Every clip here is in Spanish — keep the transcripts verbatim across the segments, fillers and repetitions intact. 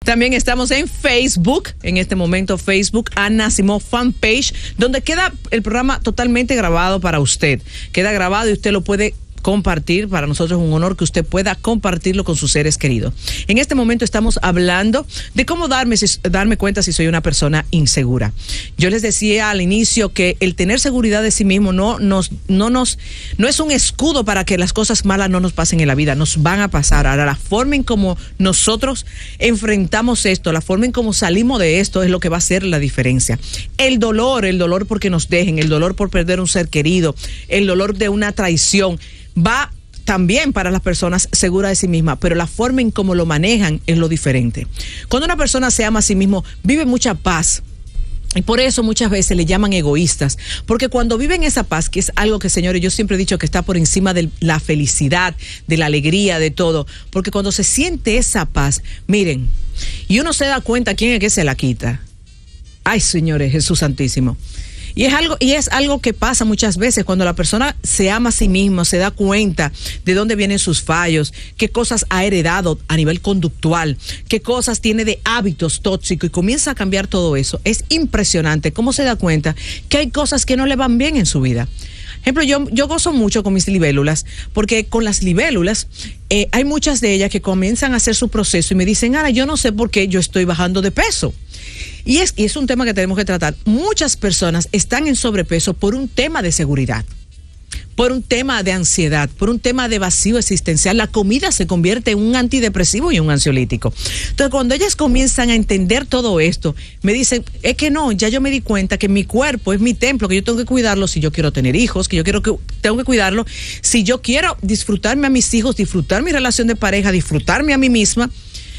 También estamos en Facebook, en este momento Facebook, Ana Simó Fanpage, donde queda el programa totalmente grabado para usted. Queda grabado y usted lo puede compartir. Para nosotros es un honor que usted pueda compartirlo con sus seres queridos. En este momento estamos hablando de cómo darme, darme cuenta si soy una persona insegura. Yo les decía al inicio que el tener seguridad de sí mismo no nos, no nos, no es un escudo para que las cosas malas no nos pasen en la vida, nos van a pasar. Ahora, la forma en cómo nosotros enfrentamos esto, la forma en cómo salimos de esto es lo que va a hacer la diferencia. El dolor, el dolor porque nos dejen, el dolor por perder un ser querido, el dolor de una traición, va también para las personas seguras de sí mismas, pero la forma en cómo lo manejan es lo diferente. Cuando una persona se ama a sí mismo, vive mucha paz. Y por eso muchas veces le llaman egoístas, porque cuando viven esa paz, que es algo que, señores, yo siempre he dicho que está por encima de la felicidad, de la alegría, de todo, porque cuando se siente esa paz, miren, y uno se da cuenta quién es que se la quita. Ay, señores, Jesús Santísimo. Y es algo, y es algo que pasa muchas veces cuando la persona se ama a sí misma, se da cuenta de dónde vienen sus fallos, qué cosas ha heredado a nivel conductual, qué cosas tiene de hábitos tóxicos y comienza a cambiar todo eso. Es impresionante cómo se da cuenta que hay cosas que no le van bien en su vida. Ejemplo, yo, yo gozo mucho con mis libélulas, porque con las libélulas eh, hay muchas de ellas que comienzan a hacer su proceso y me dicen, Ana, yo no sé por qué yo estoy bajando de peso. Y es, y es un tema que tenemos que tratar. Muchas personas están en sobrepeso por un tema de seguridad, por un tema de ansiedad, por un tema de vacío existencial. La comida se convierte en un antidepresivo y un ansiolítico. Entonces, cuando ellas comienzan a entender todo esto, me dicen, es que no, ya yo me di cuenta que mi cuerpo es mi templo, que yo tengo que cuidarlo si yo quiero tener hijos, que yo quiero que tengo que cuidarlo si yo quiero disfrutarme a mis hijos, disfrutar mi relación de pareja, disfrutarme a mí misma.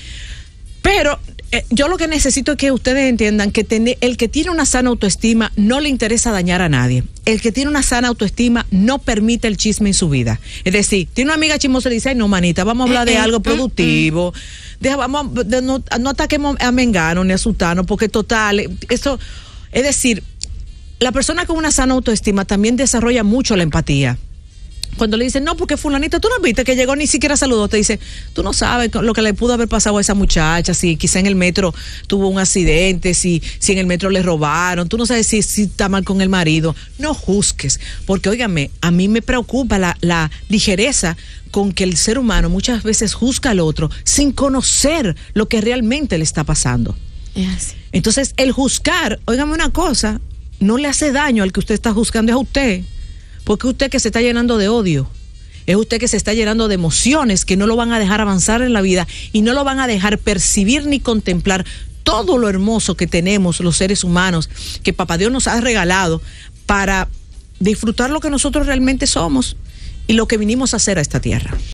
Pero Eh, yo lo que necesito es que ustedes entiendan que tener, el que tiene una sana autoestima no le interesa dañar a nadie. El que tiene una sana autoestima no permite el chisme en su vida. Es decir, tiene una amiga chismosa y dice, ay no, manita, vamos a hablar de algo productivo. Deja, vamos, de, no, no ataquemos a Mengano ni a Sutano, porque total, eso, es decir, la persona con una sana autoestima también desarrolla mucho la empatía. Cuando le dicen, no, porque fulanito, tú no viste que llegó, ni siquiera saludó, te dice, tú no sabes lo que le pudo haber pasado a esa muchacha, si quizá en el metro tuvo un accidente, si, si en el metro le robaron, tú no sabes si, si está mal con el marido. No juzgues, porque óigame, a mí me preocupa la, la ligereza con que el ser humano muchas veces juzga al otro sin conocer lo que realmente le está pasando. Yes. Entonces, el juzgar, óigame una cosa, no le hace daño al que usted está juzgando, es a usted. Porque es usted que se está llenando de odio, es usted que se está llenando de emociones que no lo van a dejar avanzar en la vida y no lo van a dejar percibir ni contemplar todo lo hermoso que tenemos los seres humanos, que Papá Dios nos ha regalado para disfrutar lo que nosotros realmente somos y lo que vinimos a hacer a esta tierra.